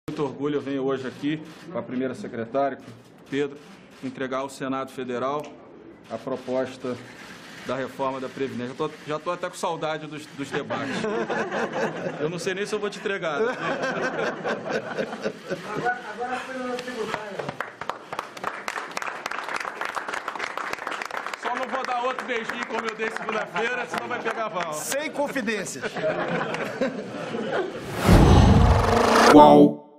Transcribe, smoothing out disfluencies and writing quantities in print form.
Muito orgulho, eu venho hoje aqui com a primeira secretária, Pedro, entregar ao Senado Federal a proposta da reforma da Previdência. Já estou até com saudade dos debates. Eu não sei nem se eu vou te entregar. Agora foi no tributário. Só não vou dar outro beijinho como eu dei segunda-feira, senão vai pegar mal. Sem confidências. Qual?